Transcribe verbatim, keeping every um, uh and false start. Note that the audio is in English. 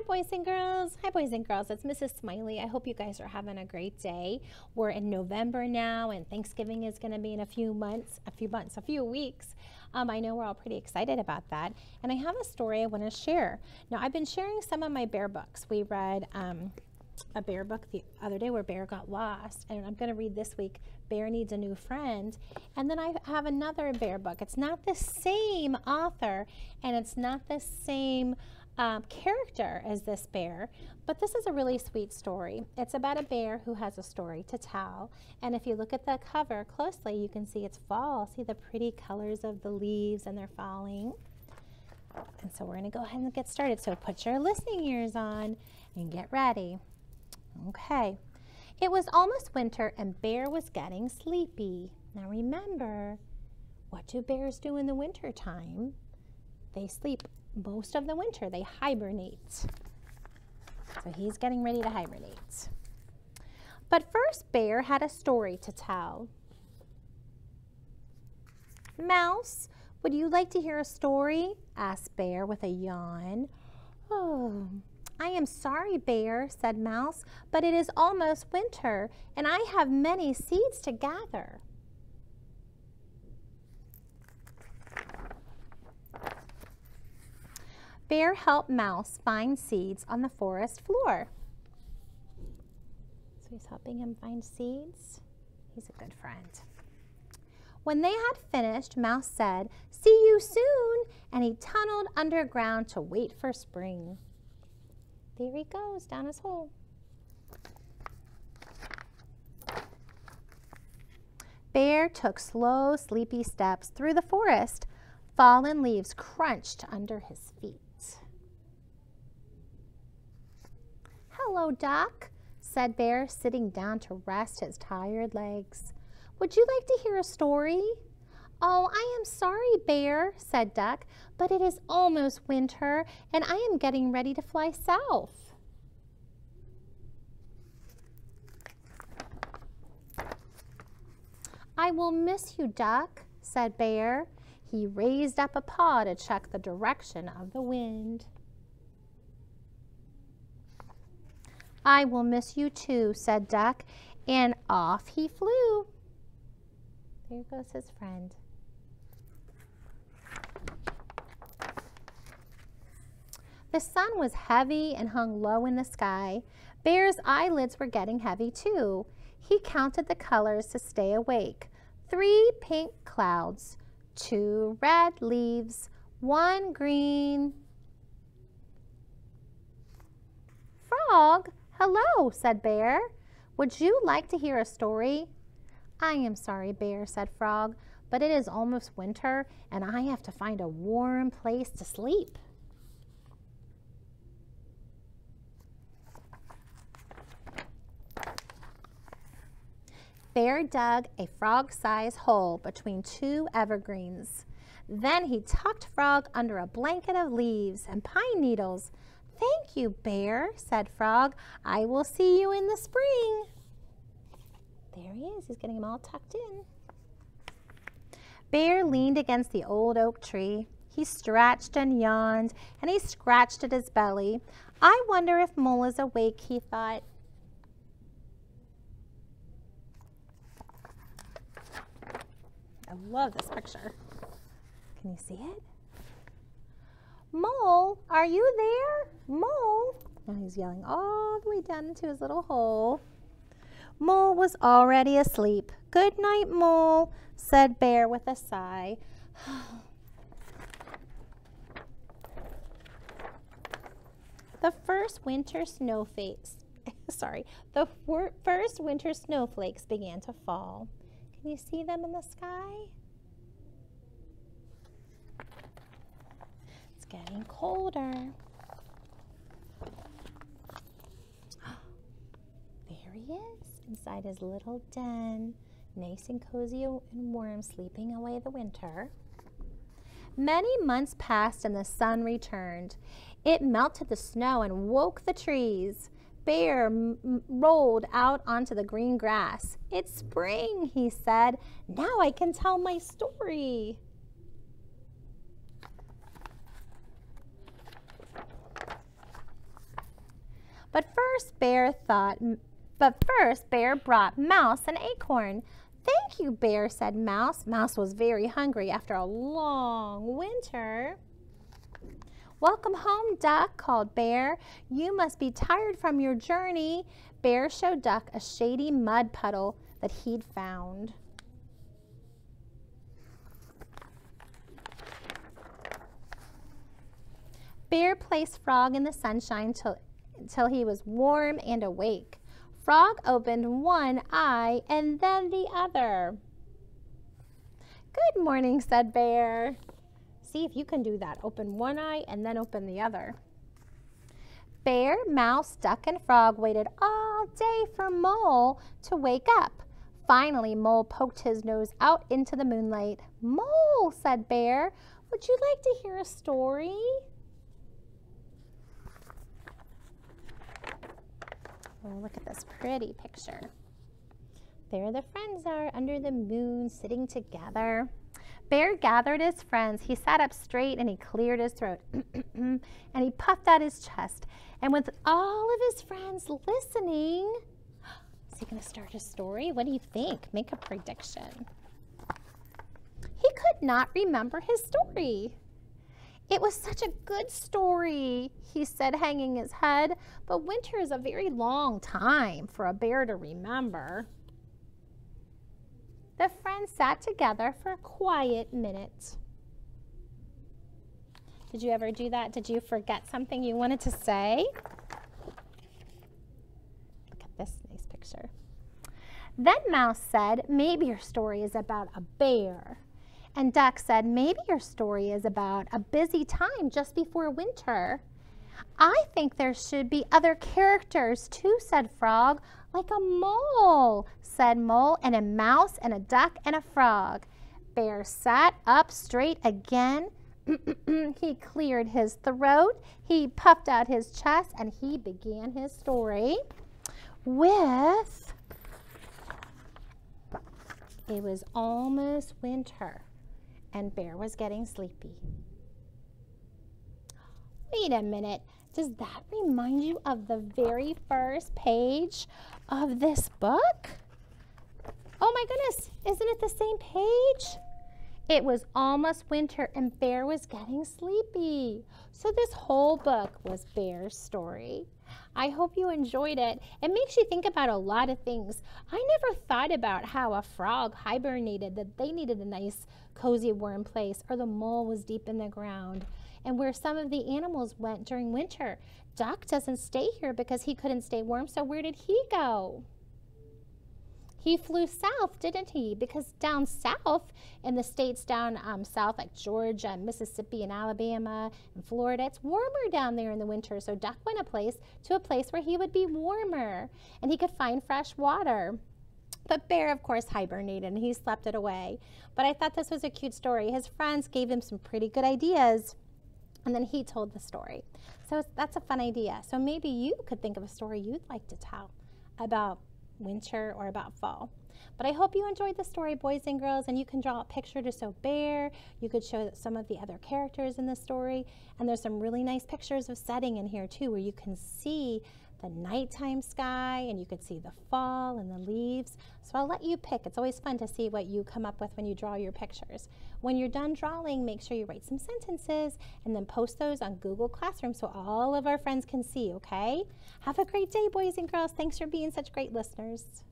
Hi boys and girls. Hi boys and girls. It's Missus Smiley. I hope you guys are having a great day. We're in November now and Thanksgiving is going to be in a few months, a few months, a few weeks. Um, I know we're all pretty excited about that. And I have a story I want to share. Now I've been sharing some of my bear books. We read um, a bear book the other day where Bear got lost, and I'm going to read this week Bear Needs a New Friend. And then I have another bear book. It's not the same author and it's not the same Um, character as this bear, but this is a really sweet story. It's about a bear who has a story to tell, and if you look at the cover closely, you can see it's fall. See the pretty colors of the leaves, and they're falling. And so we're going to go ahead and get started. So put your listening ears on and get ready. Okay. It was almost winter and Bear was getting sleepy. Now remember, what do bears do in the winter time? They sleep most of the winter. They hibernate. So he's getting ready to hibernate. But first, Bear had a story to tell. Mouse, would you like to hear a story? Asked Bear with a yawn. Oh, I am sorry, Bear, said Mouse, but it is almost winter, and I have many seeds to gather. Bear helped Mouse find seeds on the forest floor. So he's helping him find seeds. He's a good friend. When they had finished, Mouse said, "See you soon," and he tunneled underground to wait for spring. There he goes, down his hole. Bear took slow, sleepy steps through the forest. Fallen leaves crunched under his feet. "Hello, Duck," said Bear, sitting down to rest his tired legs. "Would you like to hear a story?" "Oh, I am sorry, Bear," said Duck, "but it is almost winter and I am getting ready to fly south." "I will miss you, Duck," said Bear. He raised up a paw to check the direction of the wind. "I will miss you too," said Duck, and off he flew. There goes his friend. The sun was heavy and hung low in the sky. Bear's eyelids were getting heavy too. He counted the colors to stay awake. Three pink clouds, two red leaves, one green. "Frog, hello," said Bear. "Would you like to hear a story?" "I am sorry, Bear," said Frog, "but it is almost winter and I have to find a warm place to sleep." Bear dug a frog-sized hole between two evergreens. Then he tucked Frog under a blanket of leaves and pine needles. "Thank you, Bear," said Frog. "I will see you in the spring." There he is. He's getting them all tucked in. Bear leaned against the old oak tree. He stretched and yawned, and he scratched at his belly. "I wonder if Mole is awake," he thought. I love this picture. Can you see it? "Mole, are you there? Mole?" Now he's yelling all the way down into his little hole. Mole was already asleep. "Good night, Mole," said Bear with a sigh. The first winter snowflakes, sorry, the first winter snowflakes began to fall. Can you see them in the sky? It's getting colder. There he is, inside his little den, nice and cozy and warm, sleeping away the winter. Many months passed and the sun returned. It melted the snow and woke the trees. Bear m rolled out onto the green grass. "It's spring," he said. "Now I can tell my story." But first Bear thought, but first Bear brought Mouse an acorn. Thank you, Bear, said Mouse. Mouse was very hungry after a long winter. Welcome home, Duck, called Bear. You must be tired from your journey. Bear showed Duck a shady mud puddle that he'd found. Bear placed Frog in the sunshine till, till he was warm and awake. Frog opened one eye and then the other. Good morning, said Bear. See if you can do that. Open one eye and then open the other. Bear, Mouse, Duck, and Frog waited all day for Mole to wake up. Finally, Mole poked his nose out into the moonlight. Mole, said Bear, would you like to hear a story? Oh, look at this pretty picture. There the friends are under the moon sitting together. Bear gathered his friends. He sat up straight and he cleared his throat. And he puffed out his chest. And with all of his friends listening, is he going to start a story? What do you think? Make a prediction. He could not remember his story. It was such a good story, he said, hanging his head, but winter is a very long time for a bear to remember. The friends sat together for a quiet minute. Did you ever do that? Did you forget something you wanted to say? Look at this nice picture. Then Mouse said, maybe your story is about a bear. And Duck said, maybe your story is about a busy time just before winter. I think there should be other characters too, said Frog. Like a mole, said Mole, and a mouse, and a duck, and a frog. Bear sat up straight again. He cleared his throat, he puffed out his chest, and he began his story with, it was almost winter. And Bear was getting sleepy. Wait a minute. Does that remind you of the very first page of this book? Oh my goodness, isn't it the same page? It was almost winter and Bear was getting sleepy. So this whole book was Bear's story. I hope you enjoyed it. It makes you think about a lot of things. I never thought about how a frog hibernated, that they needed a nice cozy warm place, or the mole was deep in the ground, and where some of the animals went during winter. Duck doesn't stay here because he couldn't stay warm, so where did he go? He flew south, didn't he? Because down south, in the states down um, south, like Georgia, and Mississippi, and Alabama, and Florida, it's warmer down there in the winter. So Duck went a place to a place where he would be warmer, and he could find fresh water. But Bear, of course, hibernated, and he slept it away. But I thought this was a cute story. His friends gave him some pretty good ideas, and then he told the story. So it's, that's a fun idea. So maybe you could think of a story you'd like to tell about winter or about fall. But I hope you enjoyed the story, boys and girls, and you can draw a picture to show Bear. You could show some of the other characters in the story, and there's some really nice pictures of setting in here too, where you can see the nighttime sky and you could see the fall and the leaves. So I'll let you pick. It's always fun to see what you come up with when you draw your pictures. When you're done drawing, make sure you write some sentences and then post those on Google Classroom so all of our friends can see, okay? Have a great day, boys and girls. Thanks for being such great listeners.